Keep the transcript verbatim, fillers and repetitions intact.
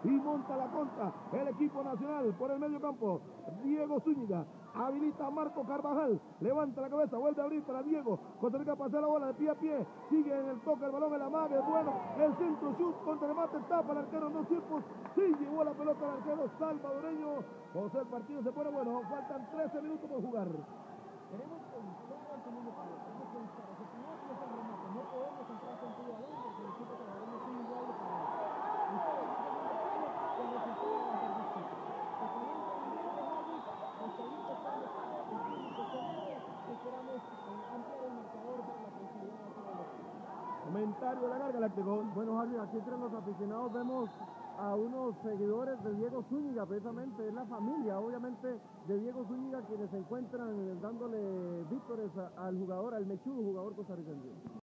y monta la contra el equipo nacional por el medio campo. Diego Zúñiga habilita a Marco Carvajal, levanta la cabeza, vuelve a abrir para Diego, Costa Rica pasa la bola de pie a pie, sigue en el toque, el balón en la mague, bueno, el centro, shoot, contra el remate, tapa el arquero en dos tiempos, sí llevó la pelota al arquero salvadoreño. José, el partido se pone bueno, faltan trece minutos por jugar. Queremos pensar al segundo palo, queremos pensar, o sea, primero que es el remate, no podemos entrar con todo balón porque el equipo salvadoreño es un igual de parado. Ustedes en segundo palo, el resultado va a ser distinto. Se calienta el inglés de Harris, Costa Rica está en ataque, el público celebra, esperamos eh, ampliar el marcador para la posibilidad de hacer el local. Comentario de la Garra Galáctico. Bueno, Harry, aquí entre los aficionados vemos a unos seguidores de Diego Zúñiga, precisamente es la familia, obviamente, de Diego Zúñiga, quienes se encuentran dándole víctores al jugador, al mechudo jugador costarricense.